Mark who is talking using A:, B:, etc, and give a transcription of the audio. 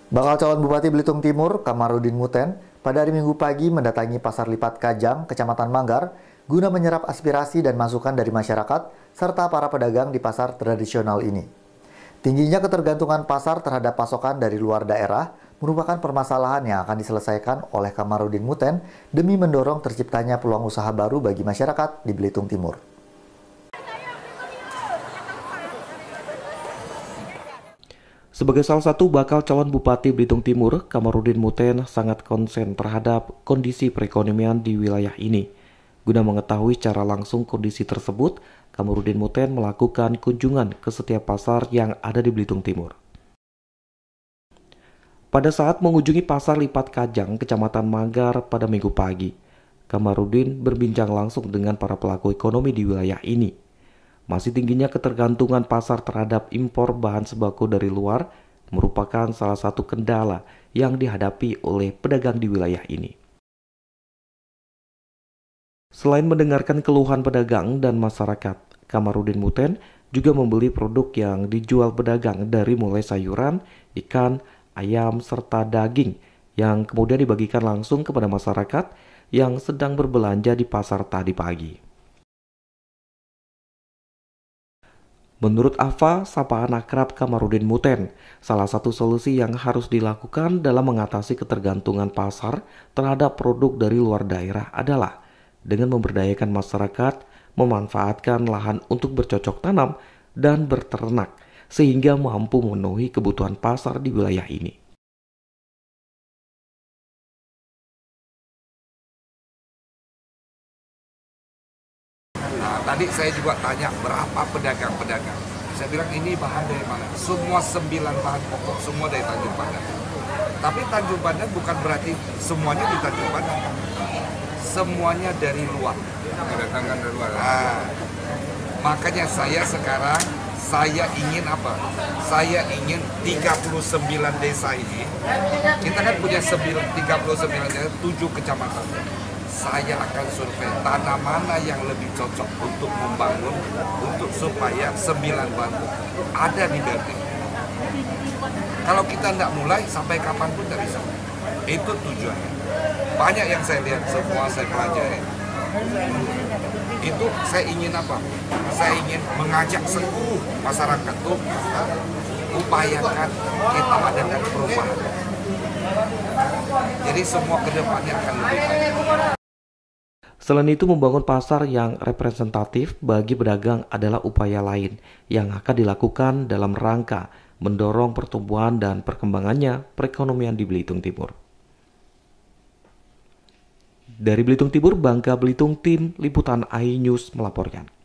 A: Bakal calon Bupati Belitung Timur, Kamarudin Muten, pada hari Minggu pagi mendatangi Pasar Lipat Kajang, Kecamatan Manggar, guna menyerap aspirasi dan masukan dari masyarakat, serta para pedagang di pasar tradisional ini. Tingginya ketergantungan pasar terhadap pasokan dari luar daerah merupakan permasalahan yang akan diselesaikan oleh Kamarudin Muten demi mendorong terciptanya peluang usaha baru bagi masyarakat di Belitung Timur.
B: Sebagai salah satu bakal calon Bupati Belitung Timur, Kamarudin Muten sangat konsen terhadap kondisi perekonomian di wilayah ini. Guna mengetahui secara langsung kondisi tersebut, Kamarudin Muten melakukan kunjungan ke setiap pasar yang ada di Belitung Timur. Pada saat mengunjungi Pasar Lipat Kajang, Kecamatan Manggar pada Minggu pagi, Kamarudin berbincang langsung dengan para pelaku ekonomi di wilayah ini. Masih tingginya ketergantungan pasar terhadap impor bahan sembako dari luar merupakan salah satu kendala yang dihadapi oleh pedagang di wilayah ini. Selain mendengarkan keluhan pedagang dan masyarakat, Kamarudin Muten juga membeli produk yang dijual pedagang dari mulai sayuran, ikan, ayam, serta daging yang kemudian dibagikan langsung kepada masyarakat yang sedang berbelanja di pasar tadi pagi. Menurut Ava, sapaan akrab Kamarudin Muten, salah satu solusi yang harus dilakukan dalam mengatasi ketergantungan pasar terhadap produk dari luar daerah adalah dengan memberdayakan masyarakat, memanfaatkan lahan untuk bercocok tanam dan berternak, sehingga mampu memenuhi kebutuhan pasar di wilayah ini.
C: Nah, tadi saya juga tanya berapa pedagang-pedagang. Saya bilang ini bahan dari mana? Semua 9 bahan pokok, semua dari Tanjung Pandan. Tapi Tanjung Pandan bukan berarti semuanya di Tanjung Pandan. Semuanya dari luar. Kedatangan dari luar. Nah, makanya saya ingin apa? Saya ingin 39 desa ini. Kita kan punya 39 desa, 7 kecamatan. Saya akan survei tanah mana yang lebih cocok untuk membangun, untuk supaya 9 bahan ada di Belitung. Kalau kita tidak mulai, sampai kapanpun tidak bisa. Itu tujuannya. Banyak yang saya lihat, semua saya pelajari. Itu saya ingin apa? Saya ingin mengajak seluruh masyarakat untuk upayakan kita adakan perubahan. Jadi semua kedepannya akan lebih baik.
B: Selain itu, membangun pasar yang representatif bagi pedagang adalah upaya lain yang akan dilakukan dalam rangka mendorong pertumbuhan dan perkembangannya perekonomian di Belitung Timur. Dari Belitung Timur, Bangka Belitung, tim Liputan iNews melaporkan.